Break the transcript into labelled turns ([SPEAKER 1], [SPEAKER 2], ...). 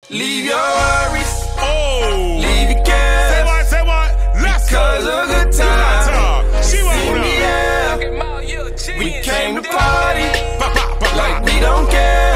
[SPEAKER 1] Leave your worries.
[SPEAKER 2] Oh.
[SPEAKER 1] Leave your cares.
[SPEAKER 2] Say what? Let's
[SPEAKER 1] Cause
[SPEAKER 2] go.
[SPEAKER 1] a good time.
[SPEAKER 2] She won't
[SPEAKER 1] In the
[SPEAKER 2] know.
[SPEAKER 1] air. We came to party. Like we don't care.